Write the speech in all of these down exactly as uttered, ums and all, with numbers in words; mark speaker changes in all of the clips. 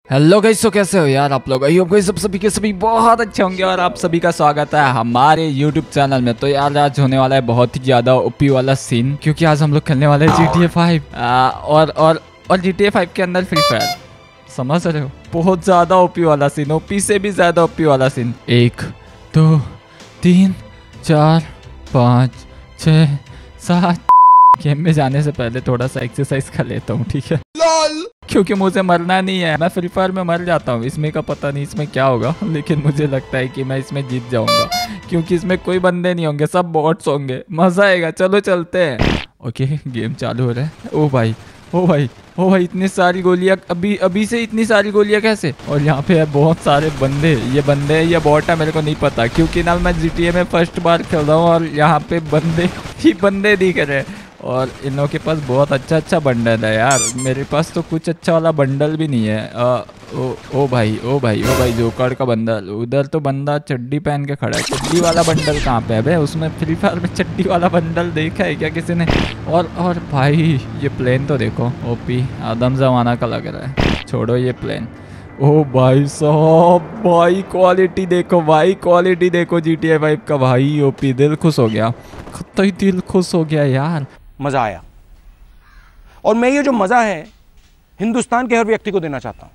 Speaker 1: Hello guys, तो कैसे हो यार आप लोग। आई होप गाइस सब सभी के सभी बहुत अच्छे होंगे और आप सभी का स्वागत है हमारे यूट्यूब चैनल में। तो यार आज होने वाला है बहुत ही ज्यादा ओपी वाला सीन, क्योंकि आज हम लोग खेलने वाले हैं जी टी ए फाइव और और और जी टी ए फाइव के अंदर फ्री फायर। समझ रहे हो, बहुत ज्यादा ओपी वाला सीन, ओपी से भी ज्यादा ओपी वाला सीन। एक दो तीन चार पाँच छः सात। गेम में जाने से पहले थोड़ा सा एक्सरसाइज कर लेता हूँ, ठीक है, क्योंकि मुझे मरना नहीं है। मैं फ्री फायर में मर जाता हूँ, इसमें का पता नहीं इसमें क्या होगा, लेकिन मुझे लगता है कि मैं इसमें जीत जाऊंगा, क्योंकि इसमें कोई बंदे नहीं होंगे, सब बॉट्स होंगे। मजा आएगा, चलो चलते हैं। ओके गेम चालू हो रहा है। ओ भाई ओ भाई ओ भाई इतनी सारी गोलियां, अभी अभी से इतनी सारी गोलियां कैसे। और यहाँ पे है बहुत सारे बंदे, ये बंदे या बॉट है मेरे को नहीं पता, क्योंकि ना मैं जी टी ए में फर्स्ट बार खेल रहा हूँ और यहाँ पे बंदे ही बंदे दिख रहे हैं। और इन लोगों के पास बहुत अच्छा अच्छा बंडल है यार, मेरे पास तो कुछ अच्छा वाला बंडल भी नहीं है। आ, ओ ओ भाई ओ भाई ओ भाई जोकर का बंडल। उधर तो बंदा चड्डी पहन के खड़ा है, चड्डी वाला बंडल कहाँ पे है बे? उसमें फ्री फायर में चड्डी वाला बंडल देखा है क्या किसी ने? और और भाई ये प्लेन तो देखो, ओपी आदम जमाना का लग रहा है। छोड़ो ये प्लेन। ओ भाई साहब, भाई क्वालिटी देखो, भाई क्वालिटी देखो जी टी ए फाइव का। भाई ओपी, दिल खुश हो गया, कतई दिल खुश हो गया यार,
Speaker 2: मजा आया। और मैं ये जो मजा है हिंदुस्तान के हर व्यक्ति को देना चाहता हूं।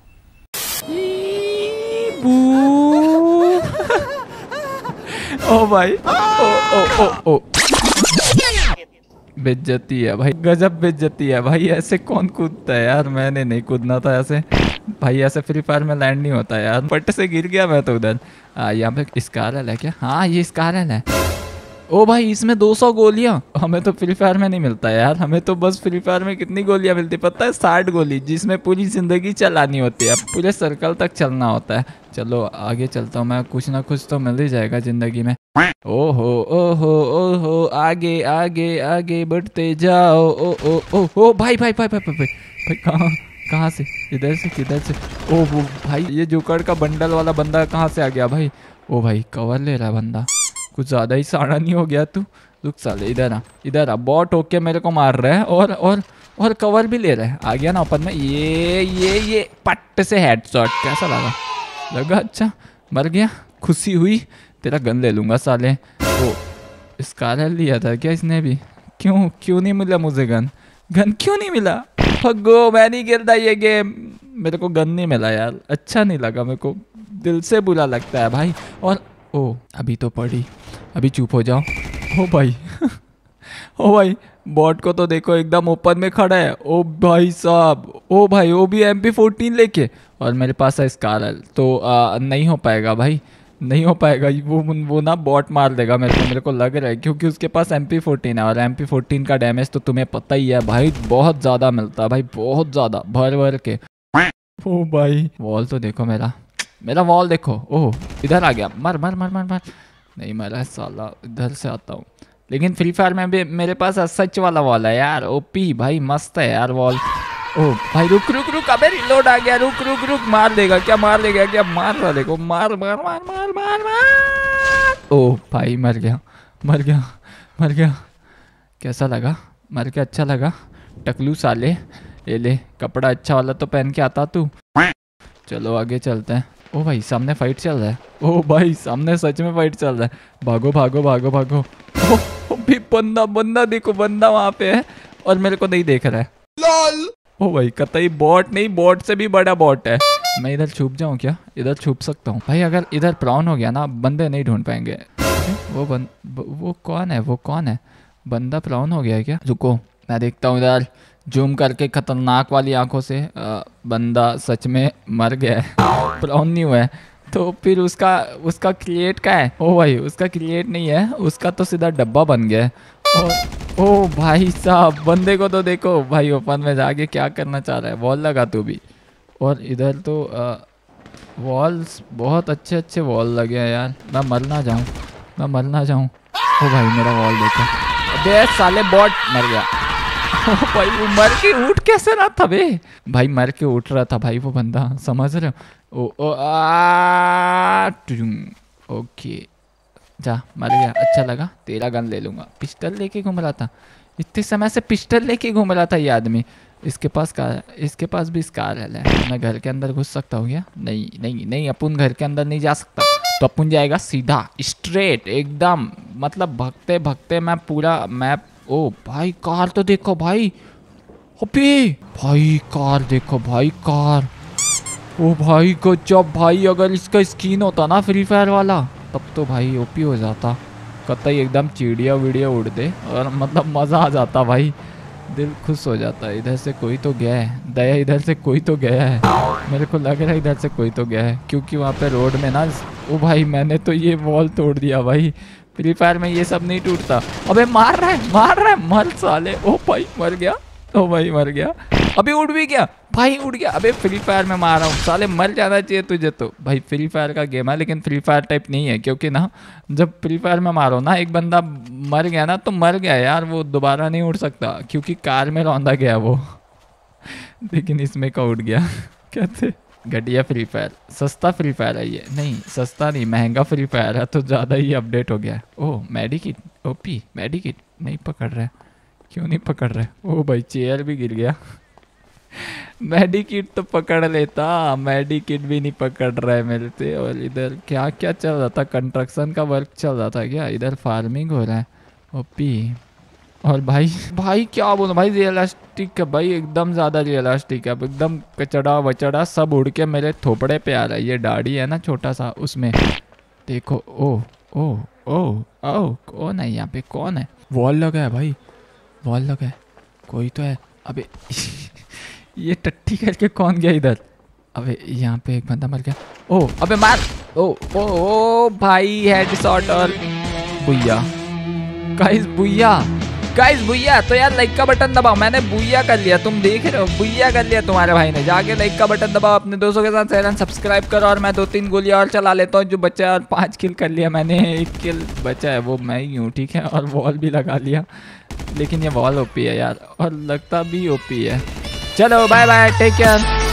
Speaker 1: ओ भाई ओ ओ ओ ओ बेइज्जती है भाई, गजब बेइज्जती है भाई। ऐसे कौन कूदता है यार? मैंने नहीं कूदना था ऐसे भाई, ऐसे फ्री फायर में लैंड नहीं होता यार। पट से गिर गया मैं तो उधर। यहाँ पे स्कारल है क्या? हाँ ये स्कारल है। ओ भाई इसमें दो सौ गोलियां, हमें तो फ्री फायर में नहीं मिलता यार। हमें तो बस फ्री फायर में कितनी गोलियां मिलती पता है? साठ गोली, जिसमें पूरी जिंदगी चलानी होती है, पूरे सर्कल तक चलना होता है। चलो आगे चलता हूँ मैं, कुछ ना कुछ तो मिल ही जाएगा जिंदगी में। ओहो ओहो ओहो आगे आगे आगे बढ़ते जाओ। ओ ओ ओ ओ भाई भाई भाई भाई भाई भाई, भाई कहाँ कहाँ से? इधर से किधर से? ओ वो भाई ये जोकर का बंडल वाला बंदा कहाँ से आ गया भाई? ओ भाई कवर ले रहा है बंदा, कुछ ज्यादा ही साड़ा नहीं हो गया तू? रुक साले, इधर आ इधर आ। बॉट होके मेरे को मार रहा है और और और कवर भी ले रहा है। आ गया ना ओपन में, ये ये ये पट्ट से हेडशॉट। कैसा लगा? लगा अच्छा, मर गया, खुशी हुई। तेरा गन ले लूंगा साले। ओ स्कारल लिया था क्या इसने भी? क्यों क्यों नहीं मिला मुझे गन? गन क्यों नहीं मिला? भगो, मैं नहीं खेलता ये गेम, मेरे को गन नहीं मिला यार। अच्छा नहीं लगा मेरे को, दिल से बुरा लगता है भाई। और ओ अभी तो पड़ी, अभी चुप हो जाओ। ओ भाई ओ भाई बॉट को तो देखो एकदम ओपन में खड़ा है। ओ भाई साहब, ओ भाई वो भी एम पी फोर्टीन लेके, और मेरे पास है स्कारल। तो आ, नहीं हो पाएगा भाई, नहीं हो पाएगा। वो वो ना बॉट मार देगा मेरे को, मेरे को लग रहा है, क्योंकि उसके पास एम पी फोर्टीन है और एम पी फोर्टीन का डैमेज तो तुम्हें पता ही है भाई, बहुत ज़्यादा मिलता है भाई, बहुत ज़्यादा भर भर के। ओ भाई वॉल तो देखो मेरा, मेरा वॉल देखो। ओह इधर आ गया, मर मर मर मर मर। नहीं मरा साला, इधर से आता हूँ। लेकिन फ्री फायर में भी मेरे पास सच वाला वॉल है यार, ओपी भाई, मस्त है यार वॉल। ओह भाई रुक रुक रुक, अबे रिलोड आ गया, रुक रुक रुक। मार देगा क्या? मार देगा क्या? मार रहा देखो, मार मार मार मार मार मार। ओह भाई मर गया मर गया मर गया। कैसा लगा? मर के अच्छा लगा? टकलू साले, ले ले कपड़ा अच्छा वाला तो पहन के आता तू। चलो आगे चलते हैं। ओ भाई सामने फाइट चल रहा है। ओ भाई सामने सच में फाइट चल रहा है। भागो भागो भागो भागो। ओ, ओ भी बंदा बंदा देखो, बंदा वहाँ पे है और मेरे को नहीं देख रहा है। लॉल। ओ भाई कतई बॉट नहीं, बॉट से भी बड़ा बॉट है। मैं इधर छुप जाऊँ क्या? इधर छुप सकता हूँ भाई, अगर इधर प्राउन हो गया ना बंदे नहीं ढूंढ पाएंगे। वो बंद वो कौन है? वो कौन है? बंदा प्राउन हो गया है क्या? रुको मैं देखता हूँ इधर जूम करके खतरनाक वाली आंखों से। आ, बंदा सच में मर गया है, प्राउन नहीं हुआ है। तो फिर उसका उसका क्रिएट का है? ओ भाई उसका क्रिएट नहीं है, उसका तो सीधा डब्बा बन गया है। और ओ भाई साहब बंदे को तो देखो भाई, ओपन में जाके क्या करना चाह रहा है। वॉल लगा तू भी। और इधर तो वॉल्स बहुत अच्छे अच्छे वॉल लगे हैं यार। मैं मर ना जाऊँ, मैं मर ना जाऊँ। ओ भाई मेरा वॉल देखो, अबे साले बॉट मर गया। ओ भाई वो मर के उठ कैसे रहा था बे? भाई मर के उठ रहा था भाई वो बंदा, समझ रहे हो? ओ ओ आ ओके जा, मर गया, अच्छा लगा। तेरा गन ले लूंगा। पिस्टल लेके घूम रहा था, इतने समय से पिस्टल लेके घूम रहा था ये आदमी। इसके पास कार, इसके पास भी स्कार है। मैं घर के अंदर घुस सकता हूँ क्या? नहीं नहीं नहीं, अपन घर के अंदर नहीं जा सकता। तो अपन जाएगा सीधा स्ट्रेट एकदम, मतलब भगते भगते मैं पूरा मैप। ओ भाई कार तो देखो भाई, अबे भाई कार देखो भाई, कार। ओ भाई गजब भाई, अगर इसका स्किन होता ना फ्री फायर वाला तब तो भाई ओपी हो जाता, कतई एकदम चिड़िया विड़िया उड़ते और मतलब मज़ा आ जाता भाई, दिल खुश हो जाता है। इधर से कोई तो गया है, दया इधर से कोई तो गया है, मेरे को लग रहा है इधर से कोई तो गया है, क्योंकि वहाँ पे रोड में ना। ओ भाई मैंने तो ये वॉल तोड़ दिया भाई, फ्री फायर में ये सब नहीं टूटता। अबे मार रहा है मार रहा है, मर साले। ओ भाई मर गया, ओ भाई मर गया, अभी उड़ भी गया भाई, उड़ गया। अबे फ्री फायर में मार रहा हूँ साले, मर जाना चाहिए तुझे तो भाई। फ्री फायर का गेम है लेकिन फ्री फायर टाइप नहीं है, क्योंकि ना जब फ्री फायर में मारो ना एक बंदा मर गया ना तो मर गया यार, वो दोबारा नहीं उड़ सकता, क्योंकि कार में रौंदा गया वो लेकिन इसमें का उड़ गया कहते घटिया फ्री फायर। सस्ता फ्री फायर है ये, नहीं सस्ता नहीं महंगा फ्री फायर है, तो ज़्यादा ही अपडेट हो गया है। ओह मेडिकिट, ओपी मेडिकिट नहीं पकड़ रहा है, क्यों नहीं पकड़ रहे? ओ भाई चेयर भी गिर गया मेडिकिट तो पकड़ लेता, मेडिकिट भी नहीं पकड़ रहा है मेरे से। और इधर क्या क्या चल रहा था, कंस्ट्रक्शन का वर्क चल रहा था क्या? इधर फार्मिंग हो रहा है ओपी। और भाई भाई क्या बोलूं भाई, रियलिस्टिक है भाई, एकदम ज़्यादा रियलिस्टिक है, एकदम कचड़ा वचड़ा सब उड़ के मेरे थोपड़े पे आ रहा है। ये दाढ़ी है ना छोटा सा, उसमें देखो। ओ ओ ओ ओ कौन है यहाँ पे, कौन है? वॉल लगा है भाई, वॉल लगा है, कोई तो है। अबे ये टट्टी करके कौन गया इधर? अबे यहाँ पे एक बंदा मर गया। ओ अबे मार, ओ ओ ओ भाई हेडशॉट और बुया। Guys बुया, guys बुया। तो यार लाइक का बटन दबाओ, मैंने बुया कर लिया, तुम देख रहे हो बुया कर लिया तुम्हारे भाई ने। जाके लाइक का बटन दबाओ, अपने दोस्तों के साथ चैनल सब्सक्राइब करो। और मैं दो तीन गोलियां और चला लेता हूँ जो बचा है, और पाँच किल कर लिया मैंने, एक किल बचा है वो मैं ही हूँ ठीक है। और वॉल भी लगा लिया, लेकिन ये वॉल ओपी है यार, और लगता भी ओपी है। चलो बाय बाय, टेक केयर।